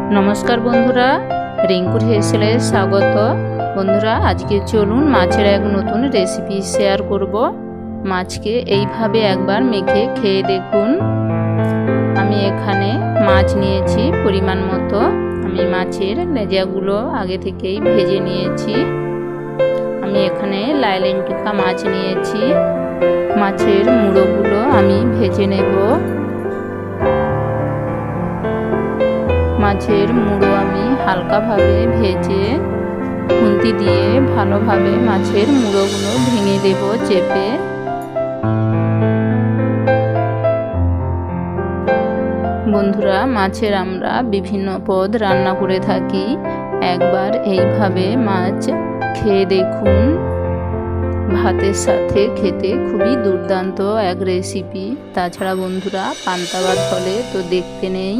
नमस्कार बंधुरा रिंकुर हेसेले स्वागत। बंधुरा आज के चलुन माछेर एक नतून रेसिपि शेयर करब। माछके এইভাবে একবার মেখে খেয়ে দেখুন। আমি এখানে মাছ নিয়েছি পরিমাণ মতো। আমি মাছের লেজাগুলো আগে থেকেই ভেজে নিয়েছি। আমি এখানে লাইলেন্টিকা মাছ নিয়েছি। মাছের মুড়োগুলো আমি ভেজে নেব। মাছের মুড়ো আমি হালকা ভাবে ভেজে খুন্তি দিয়ে ভালোভাবে মাছের মুড়োগুলো ভেঙে দেব চেপে। বন্ধুরা মাছের আমরা বিভিন্ন পদ রান্না করে থাকি, একবার এইভাবে মাছ খেয়ে দেখুন। ভাতের সাথে খেতে খুবই দুর্দান্ত এক রেসিপি। তাছাড়া বন্ধুরা পান্তা ভাত হলে তো দেখতে নেই।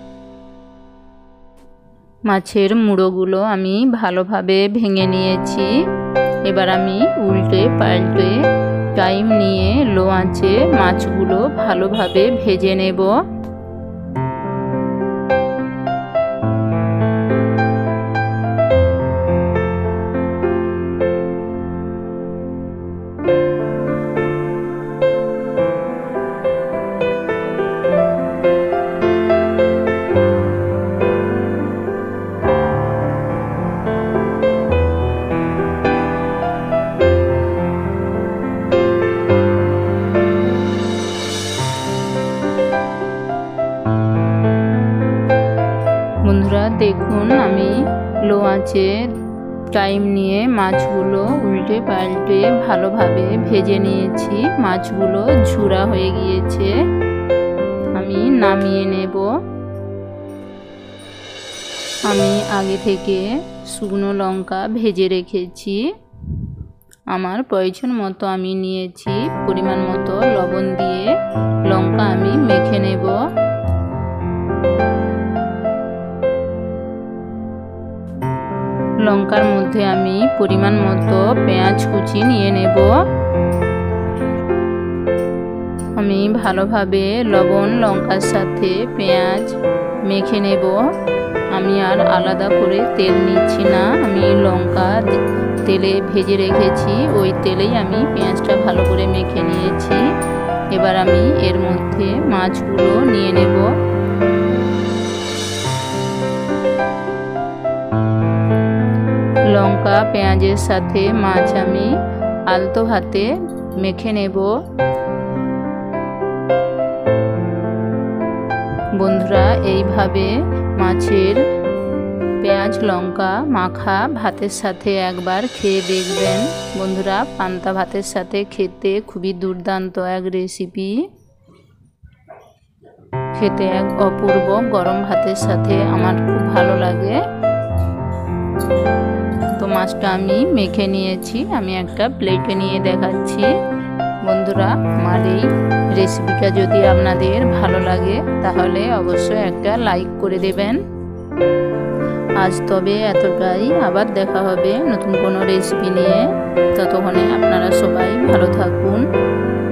মাছের মুড়োগুলো আমি ভালোভাবে ভেঙে নিয়েছি। এবার আমি উল্টে পাল্টে টাইম নিয়ে লো আঁচে মাছগুলো ভালোভাবে ভেজে নেব। বন্ধুরা দেখুন আমি লো আঁচে টাইম নিয়ে মাছগুলো উল্টে পাল্টে ভালোভাবে ভেজে নিয়েছি। মাছগুলো ঝুরা হয়ে গিয়েছে, আমি নামিয়ে নেব। আমি আগে থেকে শুকনো লঙ্কা ভেজে রেখেছি। আমার প্রয়োজন মতো আমি নিয়েছি। পরিমাণ মতো লবণ দিয়ে লঙ্কা আমি মেখে নেব। লঙ্কার মধ্যে আমি পরিমাণ মতো পেঁয়াজ কুচি নিয়ে নেব। আমি ভালোভাবে লবণ লঙ্কার সাথে পেঁয়াজ মেখে নেব। আমি আর আলাদা করে তেল নিচ্ছি না। আমি লঙ্কা তেলে ভেজে রেখেছি, ওই তেলেই আমি পেঁয়াজটা ভালো করে মেখে নিয়েছি। এবার আমি এর মধ্যে মাছগুলো নিয়ে নেব। লঙ্কা পেঁয়াজের সাথে মাছ আমি আলতো হাতে মেখে নেব। বন্ধুরা এইভাবে মাছের পেঁয়াজ লঙ্কা মাখা ভাতের সাথে একবার খেয়ে দেখবেন। বন্ধুরা পান্তা ভাতের সাথে খেতে খুবই দুর্দান্ত এক রেসিপি। খেতে এক অপূর্ব গরম ভাতের সাথে আমার খুব ভালো লাগে। তো মাছটা আমি মেখে নিয়েছি, আমি একটা প্লেটে নিয়ে দেখাচ্ছি। বন্ধুরা আমার এই রেসিপিটা যদি আপনাদের ভালো লাগে তাহলে অবশ্যই একটা লাইক করে দেবেন। আজ তবে এতটাই, আবার দেখা হবে নতুন কোনো রেসিপি নিয়ে। ততক্ষণে আপনারা সবাই ভালো থাকুন।